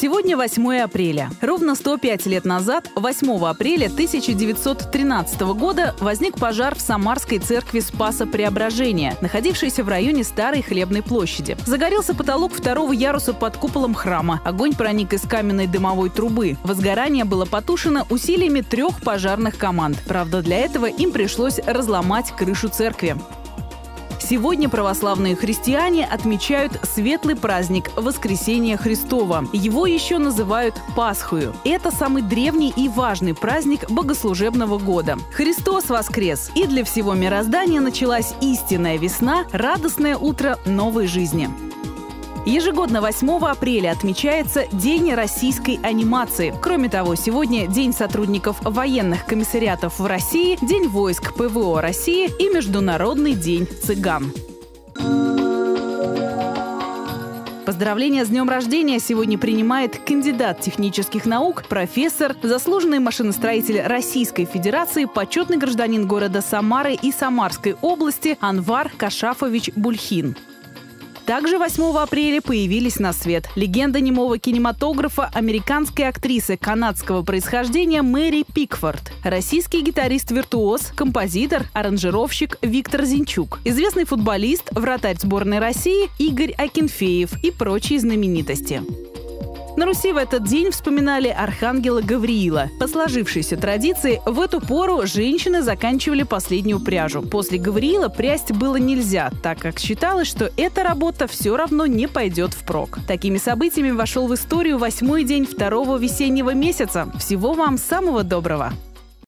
Сегодня 8 апреля. Ровно 105 лет назад, 8 апреля 1913 года, возник пожар в Самарской церкви Спаса Преображения, находившейся в районе Старой Хлебной площади. Загорелся потолок второго яруса под куполом храма. Огонь проник из каменной дымовой трубы. Возгорание было потушено усилиями 3 пожарных команд. Правда, для этого им пришлось разломать крышу церкви. Сегодня православные христиане отмечают светлый праздник Воскресения Христова. Его еще называют Пасхою. Это самый древний и важный праздник богослужебного года. Христос воскрес, и для всего мироздания началась истинная весна, радостное утро новой жизни. Ежегодно 8 апреля отмечается День российской анимации. Кроме того, сегодня День сотрудников военных комиссариатов в России, День войск ПВО России и Международный день цыган. Поздравления с днем рождения сегодня принимает кандидат технических наук, профессор, заслуженный машиностроитель Российской Федерации, почетный гражданин города Самары и Самарской области Анвар Кашафович Бульхин. Также 8 апреля появились на свет легенда немого кинематографа, американская актриса канадского происхождения Мэри Пикфорд, российский гитарист-виртуоз, композитор, аранжировщик Виктор Зинчук, известный футболист, вратарь сборной России Игорь Акинфеев и прочие знаменитости. На Руси в этот день вспоминали архангела Гавриила. По сложившейся традиции, в эту пору женщины заканчивали последнюю пряжу. После Гавриила прясть было нельзя, так как считалось, что эта работа все равно не пойдет впрок. Такими событиями вошел в историю 8-й день 2-го весеннего месяца. Всего вам самого доброго!